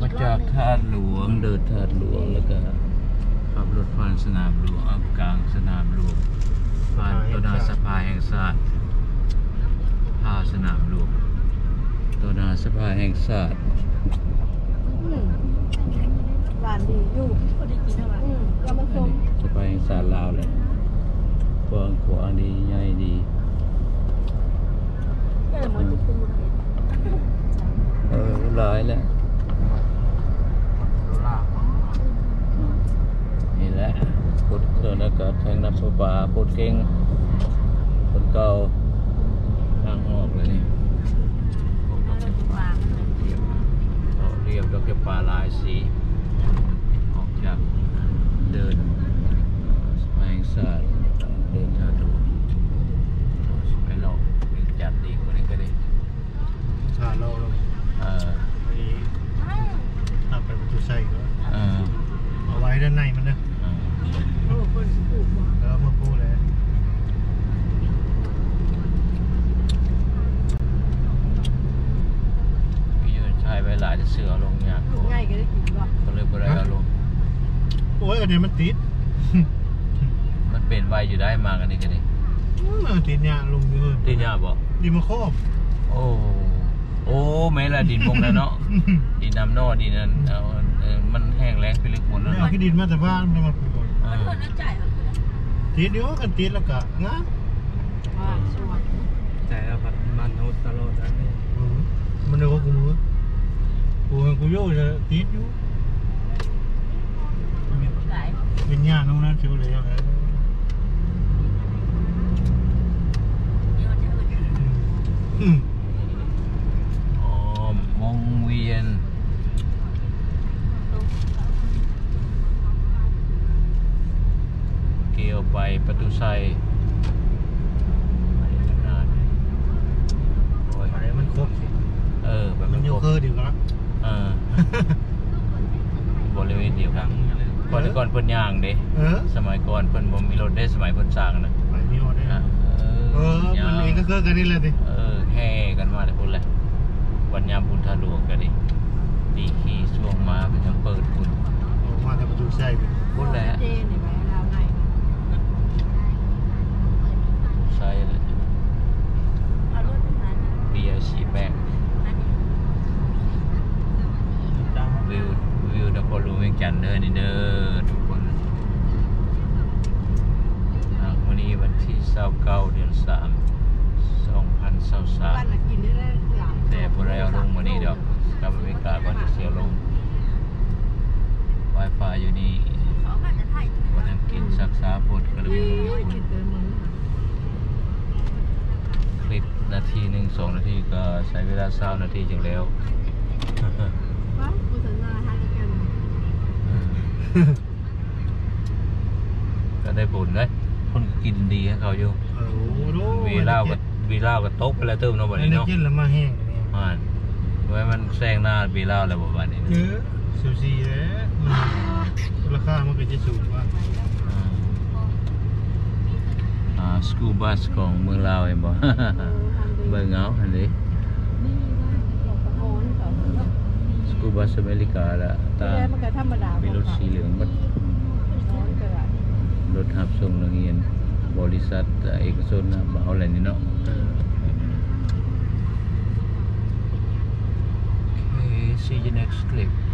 จากธาตุหลวงเดินธาตุหลวงแล้วก็ขับรถผ่านสนามหลวงกลางสนามหลวงผ่านต้นนาสภาแห่งชาติพาสนามหลวงต้นนาสภาแห่งชาติหวานดีอยู่พอดีกินเท่าไหร่แล้วมันส้มสภาแห่งชาติลาวเลยกว้างขวางดีใหญ่ดีมันจะปูหลายแล้วนี่แหละพุทธเครื่องอากาศแทงน้ำประปาพุทธเก่งคนเก่าทางออกเลยนี่เรียบดอกเก็บปลาลายสีออกจากเดินสมัยศาสตร์เดินทางดูไปลองเป็นจัดดีกว่านี้ก็ได้ชาเราตัดไปประตูใส่ก็เอาไว้ด้านในมันนะแล้วมาปูเลยพี่ยืนชายไปหลายจะเสือลงยากง่ายก็ได้กินก็เลยบริเอาลงโอ้ยอันนี้มันติดมันเป็นไวอยู่ได้มากันนี่กันนี่ติดเนี่ยลงอยู่ติดเนี่ยบอกดินมาครอบโอ้ไม่ละดินพงแล้วเนาะดินน้ำนอดินนั้นมันแห้งแล้งไปลึกหมดแล้วเอาที่ดินมาแต่บ้านมันมาปลูกมันคนน่าใจติดเดียวกันติดแล้วก็งามใจแล้วพัดมันโหดตลอดนะมันเดี๋ยวกูมือกูโย่จะติดอยู่เป็นญาติน้องนั้นเชียวเลยอะไรวงเวียนเกี่ยวไปประตูไซมันครบแบบมันโยเกอร์ดีกว่าบริเวณเดียวกันก่อนเพิ่นย่างเด้สมัยก่อนเพิ่นบ่มีรถได้สมัยเพิ่นสร้างนะไม่มีรถได้มันเองก็กันนี่แหละดิแห่กันมาแต่พุ่นแหละวันยามบุญทาหลวงกันดิตีขี่ช่วงมาเป็นทั้งเปิดพุ่นมาแต่ประตูใส่พุ่นแหละใช่เลยBIC Bank วิวนครหลวงเวียงจันทร์เด้อนี่เด้อทุกคนวันนี้วันที่29 เดือน 3 2023แต่พอแล้วลงวันนี้เดี๋ยวกลับอเมริกาก่อนจะเสียลง Wi-Fi อยู่นี่วันนั้นกินซักษาปวดกระดูกคลิปนาที1 2 นาทีก็ใช้เวลา20 นาทีจึงแล้วก็ได้บุญเลยคนกินดีให้เขาอยู่วีเล่ากับโต๊ะไปแล้วเติมเนาะวันนี้เนาะกินแล้วมาแห้งไว้มันแซงหน้าวีเล่าแล้วบอกว่านี่ซูซีแล้วราคามันก็จะสูงว่าสกูบัสของเมืองลาวเองบอกเบิ่งเอาอันนี้สกูบัสอเมริกาละตามีรถสีเหลืองมันรถหับส่งนักเรียนบริษัทเอกชนนะบ่าวอะไรนี่เนาะsee you next clip